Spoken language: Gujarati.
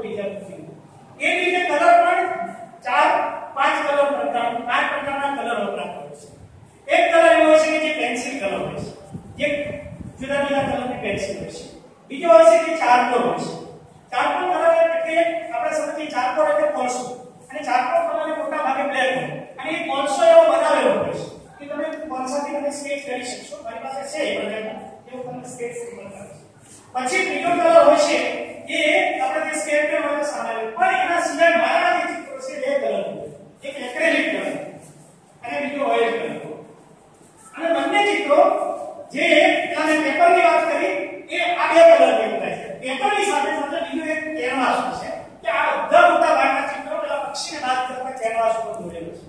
બીજા નથી. એ રીતે કલર પણ 4-5 કલર પ્રકારના 5 પ્રકારના કલર વપરાતા હોય છે. એક કલર એવો હોય છે કે જે પેન્સિલ કલર હોય છે, જે જુદા જુદા કલરની પેન્સિલ હોય છે. બીજો હોય છે કે ચારકોલ હોય છે. ચારકોલ કલર એટલે આપણે સમજીએ ચારકોલ એટલે કોલસો, અને ચારકોલ કલર મોટા ભાગે બ્લેક હોય અને એ કોલસો એવો બનાવેલો હોય છે કે તમે કોલસાથી તમે સ્કેચ કરી શકશો. મારી પાસે છે એ પ્રકારનો એવું તમને સ્કેચ બતાવું. પછી બીજો કલર હોય છે એ આપણે જે સ્કેચ પેન હોય સામાન્ય, પણ એના સિવાય મારા જે ચિત્રો છે બે કલર હોય, એક એક્રેલિક કલર અને બીજો ઓઇલ કલર. અને બંને ચિત્રો જે આપણે પેપરની વાત કરી એ આ બે કલર દેખાય છે. પેપરની સાથે સાથે બીજો એક કેનવાસ છે કે આ બધા મોટા ભાગના ચિત્રો પેલા પક્ષીને બાદ કરતા કેનવાસ ઉપર દોરેલું છે.